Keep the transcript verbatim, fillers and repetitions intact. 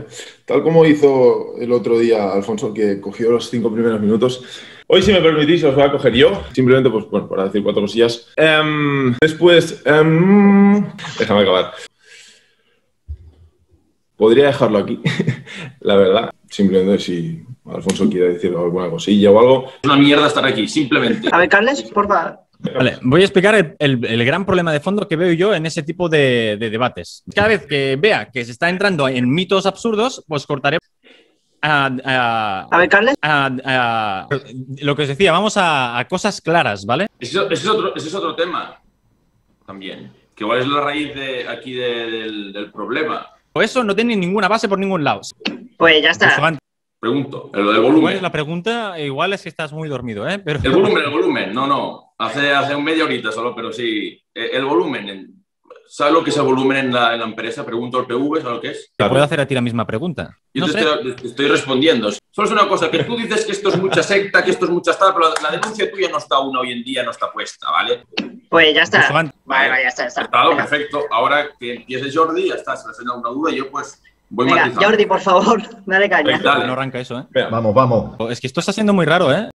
Tal como hizo el otro día Alfonso, que cogió los cinco primeros minutos. Hoy, si me permitís, los voy a coger yo. Simplemente, pues, bueno, para decir cuatro cosillas. Um, después, um, déjame acabar. Podría dejarlo aquí, la verdad. Simplemente si Alfonso quiere decir alguna cosilla o algo. Es una mierda estar aquí, simplemente. A ver, Carles, por favor. Vale, voy a explicar el, el, el gran problema de fondo que veo yo en ese tipo de, de debates. Cada vez que vea que se está entrando en mitos absurdos, pues cortaré. A, a, a ver, Carles. A, a, lo que os decía, vamos a, a cosas claras, ¿vale? Ese, ese, es otro, ese es otro tema también. Que igual es la raíz de aquí de, del, del problema. Eso no tiene ninguna base por ningún lado. Pues ya está. Pregunto, el del volumen. Pues la pregunta igual es que estás muy dormido, ¿eh? Pero... El volumen, el volumen. No, no. Hace, hace un media horita solo, pero sí. El volumen. ¿Sabes lo que es el volumen en la, en la empresa? Pregunto al P V, ¿sabes lo que es? Te puedo hacer a ti la misma pregunta. Yo no te, sé. estoy, te estoy respondiendo. Solo es una cosa, que tú dices que esto es mucha secta, que esto es mucha tal, pero la, la denuncia tuya no está aún hoy en día, no está puesta, ¿vale? Pues ya está. Pues, vale, vale, ya está, ya está. Claro, perfecto. Ahora que empiece Jordi, ya está, se le hace una duda y yo pues voy Venga, matizando. Jordi, por favor, dale caña. Dale. No arranca eso, ¿eh? Vamos, vamos. Es que esto está siendo muy raro, ¿eh?